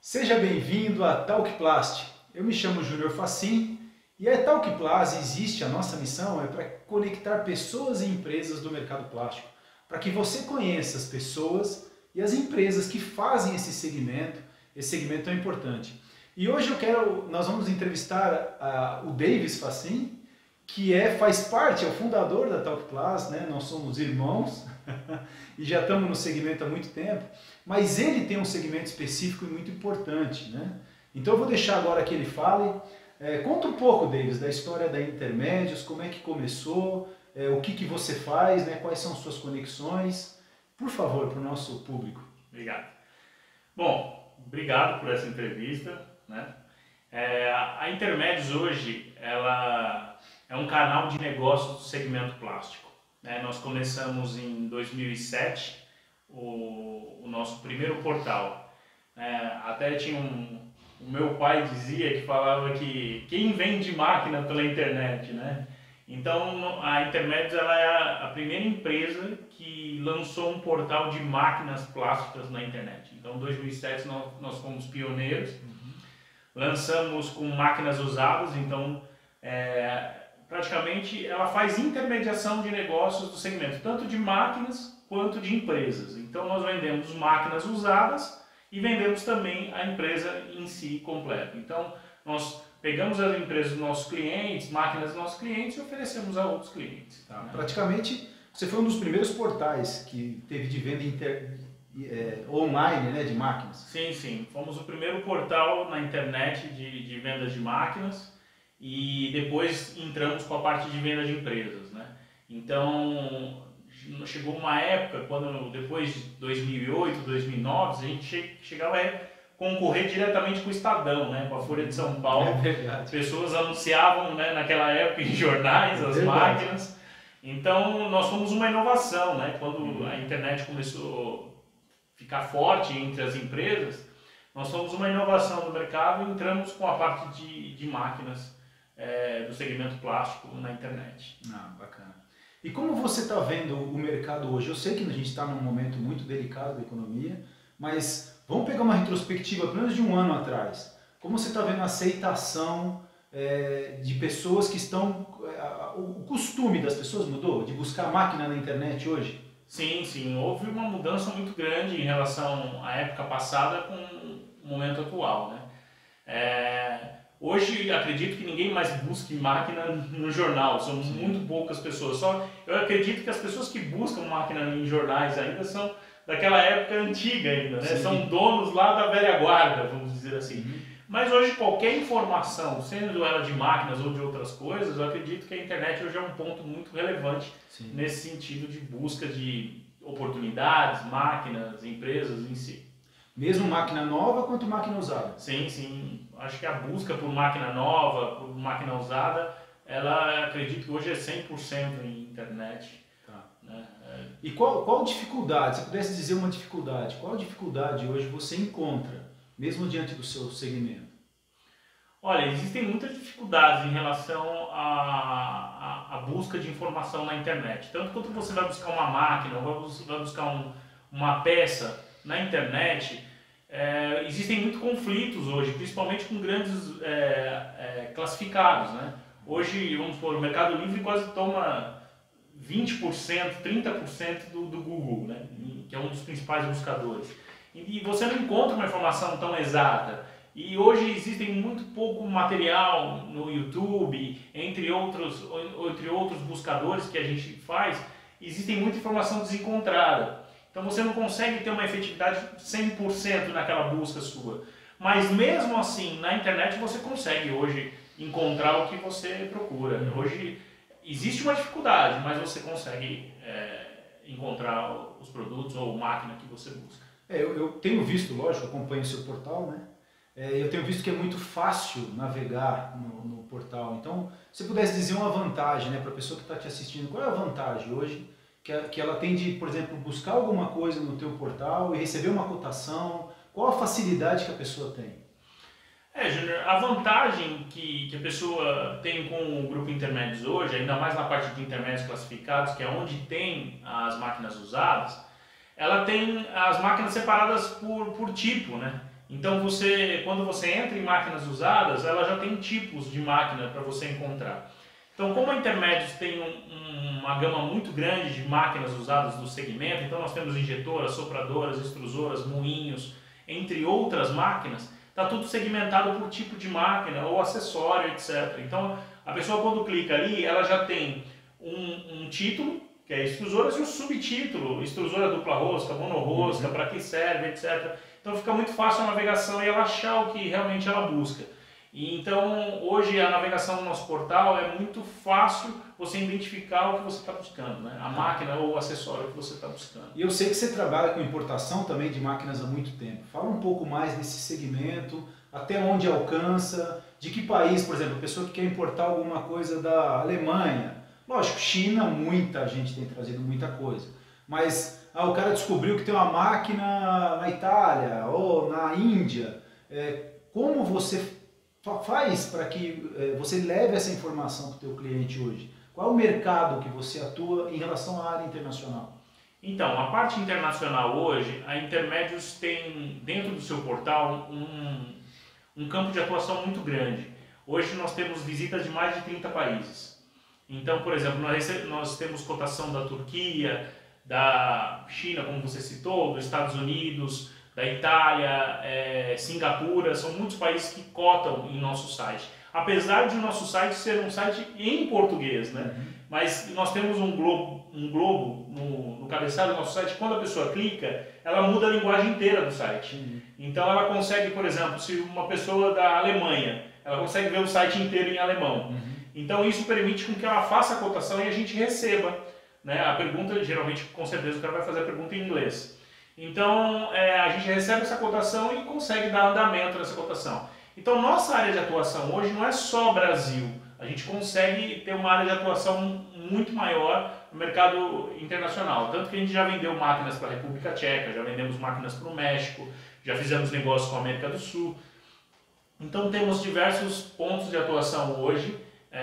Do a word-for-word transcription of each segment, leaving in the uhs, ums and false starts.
Seja bem-vindo a Talkplast. Eu me chamo Júnior Facim e a Talkplast existe, a nossa missão é para conectar pessoas e empresas do mercado plástico, para que você conheça as pessoas e as empresas que fazem esse segmento, esse segmento tão importante. E hoje eu quero, nós vamos entrevistar a, o Davis Facim, que é, faz parte, é o fundador da Talkplast, né? Nós somos irmãos e já estamos no segmento há muito tempo, mas ele tem um segmento específico e muito importante, né? Então eu vou deixar agora que ele fale. É, conta um pouco, Davis, da história da Intermédios, como é que começou, é, o que, que você faz, né? Quais são suas conexões, por favor, para o nosso público. Obrigado. Bom, obrigado por essa entrevista, né? É, a Intermédios hoje, ela é um canal de negócios do segmento plástico, né? Nós começamos em dois mil e sete o, o nosso primeiro portal. É, até tinha um, o meu pai dizia que falava que quem vende máquina pela internet, né? Então a Intermédios ela é a, a primeira empresa que lançou um portal de máquinas plásticas na internet. Então em dois mil e sete nós, nós fomos pioneiros, uhum. Lançamos com máquinas usadas, então é, praticamente ela faz intermediação de negócios do segmento, tanto de máquinas quanto de empresas. Então nós vendemos máquinas usadas e vendemos também a empresa em si completa. Então nós pegamos as empresas dos nossos clientes, máquinas dos nossos clientes e oferecemos a outros clientes. Tá. Né? Praticamente você foi um dos primeiros portais que teve de venda inter... é, online, né, de máquinas. Sim, sim. Fomos o primeiro portal na internet de, de vendas de máquinas. E depois entramos com a parte de venda de empresas, né? Então chegou uma época quando depois de dois mil e oito, dois mil e nove a gente chegava a concorrer diretamente com o Estadão, né? Com a Folha de São Paulo. É verdade. As pessoas anunciavam, né, naquela época em jornais as é máquinas. Então nós fomos uma inovação, né? Quando a internet começou a ficar forte entre as empresas, nós fomos uma inovação no mercado e entramos com a parte de, de máquinas É, do segmento plástico na internet. Ah, bacana. E como você está vendo o mercado hoje? Eu sei que a gente está num momento muito delicado da economia, mas vamos pegar uma retrospectiva, pelo menos de um ano atrás. Como você está vendo a aceitação é, de pessoas que estão... É, o costume das pessoas mudou? De buscar máquina na internet hoje? Sim, sim. Houve uma mudança muito grande em relação à época passada com o momento atual, né? É... Hoje acredito que ninguém mais busque máquina no jornal, são Sim. muito poucas pessoas. Só eu acredito que as pessoas que buscam máquina em jornais ainda são daquela época antiga ainda, né? São donos lá da velha guarda, vamos dizer assim. Uhum. Mas hoje qualquer informação, sendo ela de máquinas ou de outras coisas, eu acredito que a internet hoje é um ponto muito relevante Sim. nesse sentido de busca de oportunidades, máquinas, empresas em si. Mesmo máquina nova quanto máquina usada? Sim, sim. Acho que a busca por máquina nova, por máquina usada, ela acredito que hoje é cem por cento em internet. Tá. Né? É... E qual, qual dificuldade, se pudesse dizer uma dificuldade, qual dificuldade hoje você encontra, mesmo diante do seu segmento? Olha, existem muitas dificuldades em relação à, à, à busca de informação na internet. Tanto quanto você vai buscar uma máquina, ou você vai buscar um, uma peça na internet, é, existem muitos conflitos hoje, principalmente com grandes é, é, classificados, né? Hoje, vamos supor, o Mercado Livre quase toma vinte por cento, trinta por cento do, do Google, né? Que é um dos principais buscadores. E, e você não encontra uma informação tão exata. E hoje existem muito pouco material no YouTube, entre outros, entre outros buscadores que a gente faz, existem muita informação desencontrada. Então você não consegue ter uma efetividade cem por cento naquela busca sua. Mas mesmo assim, na internet você consegue hoje encontrar o que você procura. Hoje existe uma dificuldade, mas você consegue é, encontrar os produtos ou máquina que você busca. É, eu, eu tenho visto, lógico, acompanho o seu portal, né? É, eu tenho visto que é muito fácil navegar no, no portal. Então, se você pudesse dizer uma vantagem, né, para a pessoa que está te assistindo, qual é a vantagem hoje que ela tem de, por exemplo, buscar alguma coisa no teu portal e receber uma cotação? Qual a facilidade que a pessoa tem? É, Júnior, a vantagem que, que a pessoa tem com o grupo Intermédios hoje, ainda mais na parte de intermédios classificados, que é onde tem as máquinas usadas, ela tem as máquinas separadas por, por tipo, né? Então, você, quando você entra em máquinas usadas, ela já tem tipos de máquina para você encontrar. Então, como a Intermédios tem um, uma gama muito grande de máquinas usadas do segmento, então nós temos injetoras, sopradoras, extrusoras, moinhos, entre outras máquinas, está tudo segmentado por tipo de máquina ou acessório, etcétera. Então, a pessoa quando clica ali, ela já tem um, um título, que é extrusoras, e um subtítulo, extrusora dupla rosca, monorrosca, uhum. para que serve, etcétera. Então fica muito fácil a navegação e ela achar o que realmente ela busca. E então, hoje a navegação no nosso portal é muito fácil você identificar o que você está buscando, né? A máquina ou o acessório que você está buscando. E eu sei que você trabalha com importação também de máquinas há muito tempo. Fala um pouco mais desse segmento, até onde alcança, de que país, por exemplo, a pessoa que quer importar alguma coisa da Alemanha. Lógico, China, muita gente tem trazido muita coisa, mas ah, o cara descobriu que tem uma máquina na Itália ou na Índia. É, como você faz para que é, você leve essa informação para o teu cliente hoje? Qual é o mercado que você atua em relação à área internacional? Então, a parte internacional hoje, a Intermédios tem dentro do seu portal um, um campo de atuação muito grande. Hoje nós temos visitas de mais de trinta países. Então, por exemplo, nós, nós temos cotação da Turquia, da China, como você citou, dos Estados Unidos, da Itália, é, Singapura, são muitos países que cotam em nosso site. Apesar de o nosso site ser um site em português, né? Uhum. Mas nós temos um globo, um globo no, no cabeçalho do nosso site, quando a pessoa clica, ela muda a linguagem inteira do site. Uhum. Então ela consegue, por exemplo, se uma pessoa da Alemanha, ela consegue ver o site inteiro em alemão. Uhum. Então isso permite com que ela faça a cotação e a gente receba, né? A pergunta, geralmente, com certeza o cara vai fazer a pergunta em inglês. Então é, a gente recebe essa cotação e consegue dar andamento nessa cotação. Então nossa área de atuação hoje não é só Brasil, a gente consegue ter uma área de atuação muito maior no mercado internacional. Tanto que a gente já vendeu máquinas para a República Tcheca, já vendemos máquinas para o México, já fizemos negócio com a América do Sul. Então temos diversos pontos de atuação hoje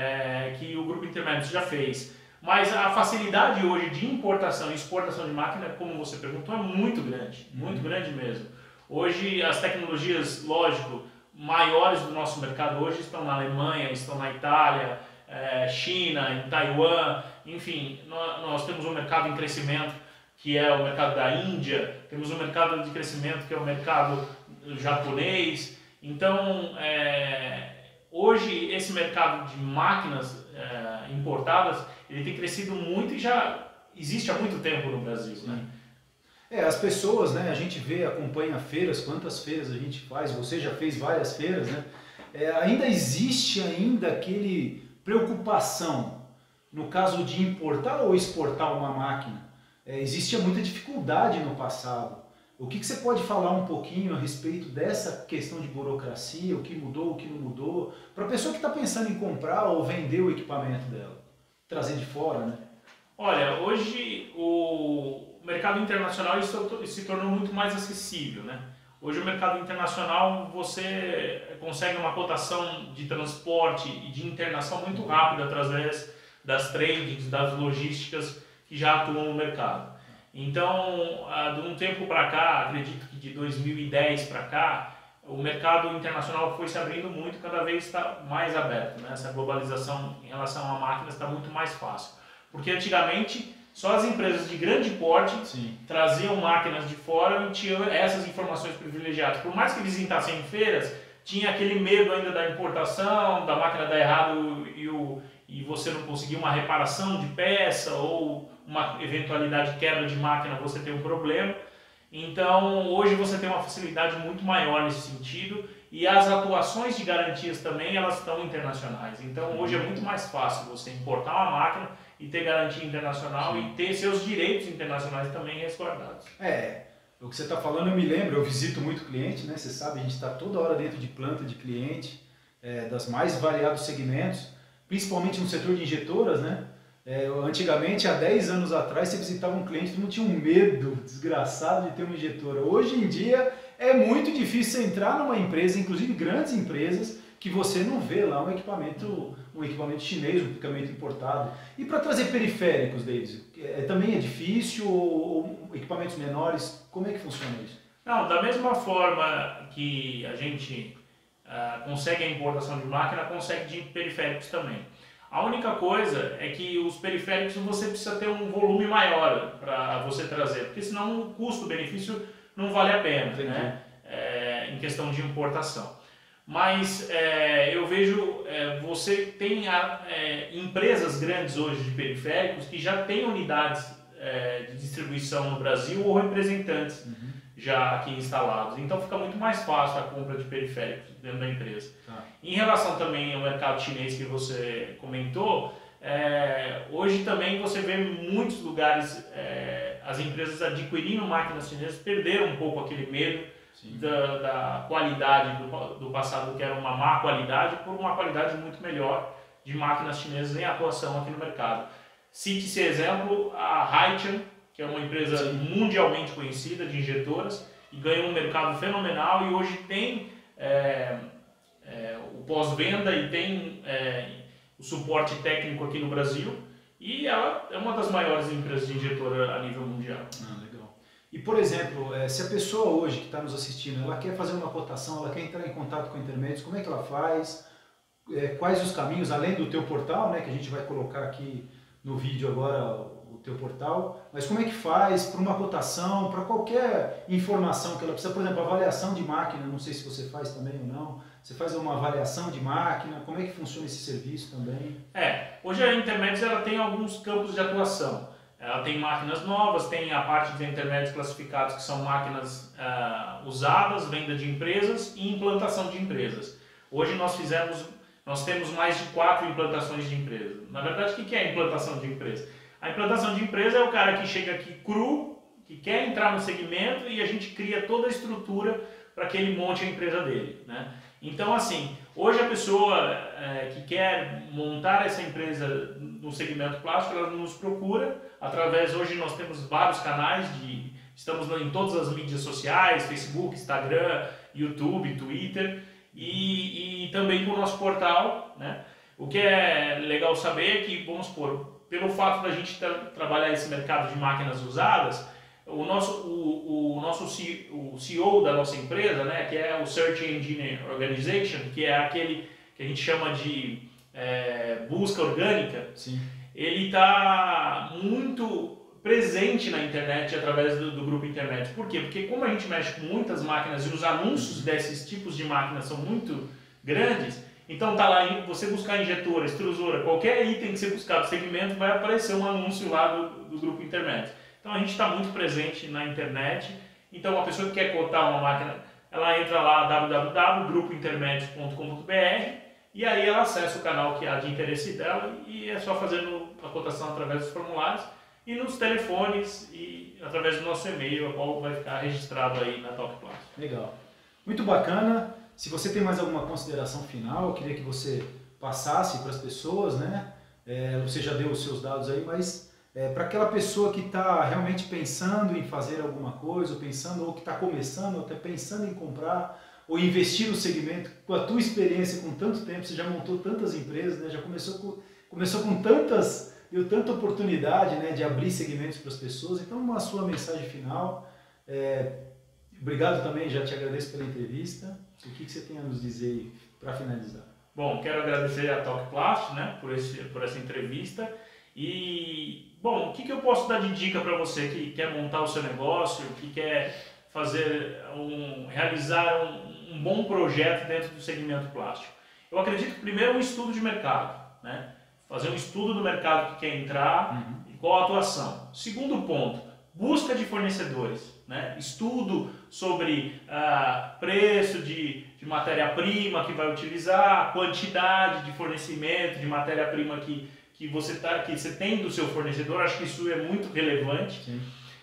é, que o Grupo Intermédios já fez. Mas a facilidade hoje de importação e exportação de máquina, como você perguntou, é muito grande, muito uhum. grande mesmo. Hoje as tecnologias, lógico, maiores do nosso mercado hoje estão na Alemanha, estão na Itália, é, China, em Taiwan, enfim, nós, nós temos um mercado em crescimento que é o mercado da Índia, temos um mercado de crescimento que é o mercado japonês. Então, é, hoje esse mercado de máquinas é, importadas, ele tem crescido muito e já existe há muito tempo no Brasil, né? É, as pessoas, né, a gente vê, acompanha feiras, quantas feiras a gente faz, você já fez várias feiras, né? É, ainda existe ainda aquele preocupação, no caso de importar ou exportar uma máquina, é, existia muita dificuldade no passado. O que, que você pode falar um pouquinho a respeito dessa questão de burocracia, o que mudou, o que não mudou, para a pessoa que está pensando em comprar ou vender o equipamento dela, trazer de fora, né? Olha, hoje o mercado internacional isso se tornou muito mais acessível, né? Hoje o mercado internacional você consegue uma cotação de transporte e de internação muito rápida através das tradings, das logísticas que já atuam no mercado. Então, de um tempo para cá, acredito que de dois mil e dez para cá, o mercado internacional foi se abrindo muito, cada vez está mais aberto, né? Essa globalização em relação a máquinas está muito mais fácil. Porque antigamente só as empresas de grande porte Sim. traziam máquinas de fora e tinham essas informações privilegiadas. Por mais que visitassem feiras, tinha aquele medo ainda da importação, da máquina dar errado e, o, e você não conseguir uma reparação de peça ou uma eventualidade de quebra de máquina, você tem um problema. Então hoje você tem uma facilidade muito maior nesse sentido e as atuações de garantias também elas estão internacionais. Então hoje é muito mais fácil você importar uma máquina e ter garantia internacional Sim. e ter seus direitos internacionais também resguardados. É, o que você está falando eu me lembro, eu visito muito cliente, né? Você sabe, a gente está toda hora dentro de planta de cliente, é, das mais variados segmentos, principalmente no setor de injetoras, né? É, antigamente, há dez anos atrás, você visitava um cliente, todo mundo tinha um medo desgraçado de ter uma injetora. Hoje em dia é muito difícil você entrar numa empresa, inclusive grandes empresas, que você não vê lá um equipamento, um equipamento chinês, um equipamento importado. E para trazer periféricos, David, é, também é difícil ou, ou equipamentos menores? Como é que funciona isso? Não, da mesma forma que a gente uh, consegue a importação de máquina, consegue de periféricos também. A única coisa é que os periféricos você precisa ter um volume maior para você trazer, porque senão o custo-benefício não vale a pena, né? É, em questão de importação. Mas é, eu vejo, é, você tem a, é, empresas grandes hoje de periféricos que já têm unidades é, de distribuição no Brasil ou representantes uhum. já aqui instalados. Então fica muito mais fácil a compra de periféricos dentro da empresa. Ah. Em relação também ao mercado chinês que você comentou, é, hoje também você vê em muitos lugares é, as empresas adquirindo máquinas chinesas perderam um pouco aquele medo Da, da qualidade do, do passado, que era uma má qualidade, por uma qualidade muito melhor de máquinas chinesas em atuação aqui no mercado. Cite-se exemplo a Haitian, que é uma empresa Sim. mundialmente conhecida de injetoras e ganhou um mercado fenomenal e hoje tem é, é, o pós-venda e tem é, o suporte técnico aqui no Brasil e ela é uma das maiores empresas de injetora a nível mundial. Ah, legal. E, por exemplo, se a pessoa hoje que está nos assistindo, ela quer fazer uma cotação, ela quer entrar em contato com intermédios, como é que ela faz? Quais os caminhos, além do teu portal, né, que a gente vai colocar aqui no vídeo agora o teu portal, mas como é que faz para uma cotação, para qualquer informação que ela precisa, por exemplo, avaliação de máquina, não sei se você faz também ou não, você faz uma avaliação de máquina, como é que funciona esse serviço também? É, hoje a Intermédios ela tem alguns campos de atuação. Ela tem máquinas novas, tem a parte dos intermédios classificados que são máquinas uh, usadas, venda de empresas e implantação de empresas. Hoje nós fizemos, nós temos mais de quatro implantações de empresa. Na verdade, o que é a implantação de empresa? A implantação de empresa é o cara que chega aqui cru, que quer entrar no segmento e a gente cria toda a estrutura para que ele monte a empresa dele, né? Então, assim, hoje a pessoa é, que quer montar essa empresa no segmento plástico, ela nos procura através, hoje nós temos vários canais, de, estamos em todas as mídias sociais, Facebook, Instagram, YouTube, Twitter e, e também com o nosso portal, né? O que é legal saber é que, vamos supor, pelo fato da gente tra trabalhar esse mercado de máquinas usadas, o nosso, o, o nosso C, o C E O da nossa empresa, né, que é o Search Engine Organization, que é aquele que a gente chama de é, busca orgânica, Sim. ele está muito presente na internet através do, do grupo internet. Por quê? Porque como a gente mexe com muitas máquinas e os anúncios desses tipos de máquinas são muito grandes, então tá lá, você buscar injetora, extrusora, qualquer item que você buscar do segmento vai aparecer um anúncio lá do, do grupo internet. Então a gente está muito presente na internet, então a pessoa que quer cotar uma máquina, ela entra lá w w w ponto grupo intermédios ponto com ponto b r e aí ela acessa o canal que é de interesse dela e é só fazendo a cotação através dos formulários e nos telefones e através do nosso e-mail, a qual vai ficar registrado aí na Talk Plástico. Legal. Muito bacana. Se você tem mais alguma consideração final, eu queria que você passasse para as pessoas, né? É, você já deu os seus dados aí, mas é, para aquela pessoa que está realmente pensando em fazer alguma coisa, ou pensando, ou que está começando, ou até pensando em comprar, ou investir no segmento, com a tua experiência com tanto tempo, você já montou tantas empresas, né? Já começou com, começou com tantas, deu tanta oportunidade, né, de abrir segmentos para as pessoas. Então, uma sua mensagem final. É, obrigado também, já te agradeço pela entrevista. O que, que você tem a nos dizer para finalizar? Bom, quero agradecer a Talk Plástico, né, por, esse, por essa entrevista. E, bom, o que, que eu posso dar de dica para você que quer montar o seu negócio, que quer fazer um, realizar um, um bom projeto dentro do segmento plástico? Eu acredito que primeiro é um estudo de mercado, né? Fazer um estudo do mercado que quer entrar uhum. e qual a atuação. Segundo ponto, busca de fornecedores, né? Estudo sobre ah, preço de, de matéria-prima que vai utilizar, quantidade de fornecimento de matéria-prima que que você, tá, que você tem do seu fornecedor, acho que isso é muito relevante.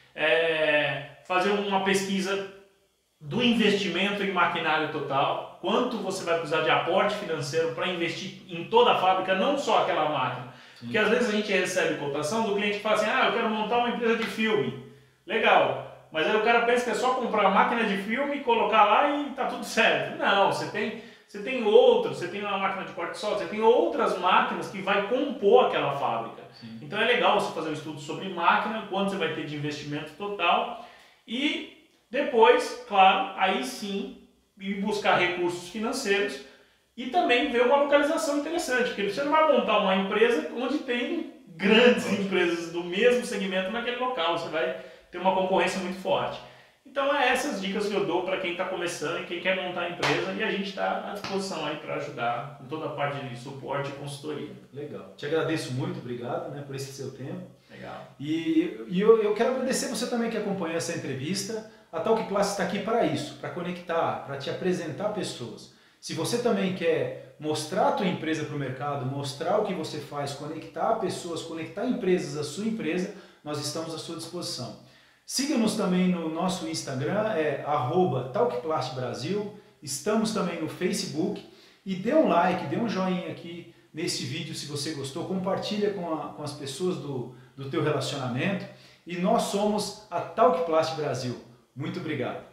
É, fazer uma pesquisa do investimento em maquinário total, quanto você vai precisar de aporte financeiro para investir em toda a fábrica, não só aquela máquina. Sim. Porque às vezes a gente recebe cotação do cliente que fala assim, ah, eu quero montar uma empresa de filme. Legal, mas aí o cara pensa que é só comprar a máquina de filme, colocar lá e tá tudo certo. Não, você tem... Você tem outros, você tem uma máquina de corte solo, você tem outras máquinas que vai compor aquela fábrica. Sim. Então é legal você fazer um estudo sobre máquina, quanto você vai ter de investimento total e Depois, claro, aí sim, ir buscar recursos financeiros e também ver uma localização interessante, porque você não vai montar uma empresa onde tem grandes empresas do mesmo segmento naquele local, você vai ter uma concorrência muito forte. Então é essas dicas que eu dou para quem está começando e quem quer montar a empresa, e a gente está à disposição aí para ajudar com toda a parte de suporte e consultoria. Legal. Te agradeço muito, obrigado, né, por esse seu tempo. Legal. E, e eu, eu quero agradecer você também que acompanhou essa entrevista. A Talkplast está aqui para isso, para conectar, para te apresentar pessoas. Se você também quer mostrar a tua empresa para o mercado, mostrar o que você faz, conectar pessoas, conectar empresas à sua empresa, nós estamos à sua disposição. Siga-nos também no nosso Instagram, é arroba talkplastbrasil. Estamos também no Facebook. E dê um like, dê um joinha aqui nesse vídeo se você gostou. Compartilha com, a, com as pessoas do, do teu relacionamento. E nós somos a Talkplast Brasil. Muito obrigado.